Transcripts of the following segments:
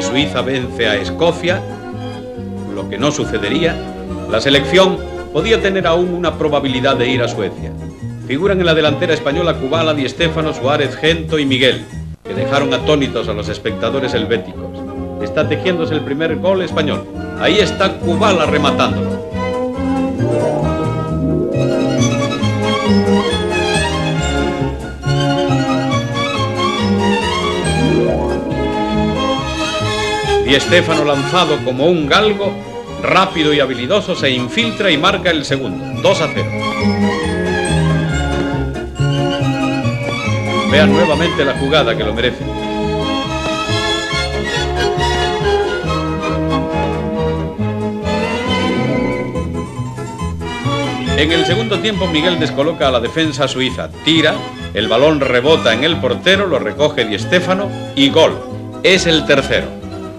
Suiza vence a Escocia, lo que no sucedería, la selección podía tener aún una probabilidad de ir a Suecia. Figuran en la delantera española Kubala, Di Stéfano, Suárez, Gento y Miguel, que dejaron atónitos a los espectadores helvéticos. Está tejiéndose el primer gol español. Ahí está Kubala rematándolo. Di Stéfano, lanzado como un galgo, rápido y habilidoso, se infiltra y marca el segundo, 2-0. Vean nuevamente la jugada, que lo merece. En el segundo tiempo, Miguel descoloca a la defensa suiza, tira, el balón rebota en el portero, lo recoge Di Stéfano y gol. Es el tercero.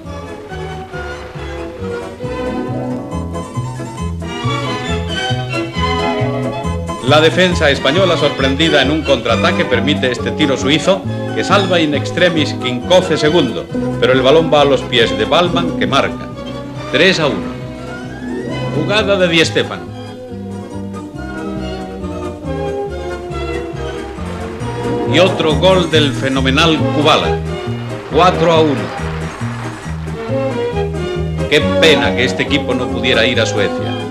La defensa española, sorprendida en un contraataque, permite este tiro suizo que salva in extremis Quincoce segundo, pero el balón va a los pies de Ballmann, que marca 3-1. Jugada de Di Stéfano. Y otro gol del fenomenal Kubala, 4-1. Qué pena que este equipo no pudiera ir a Suecia.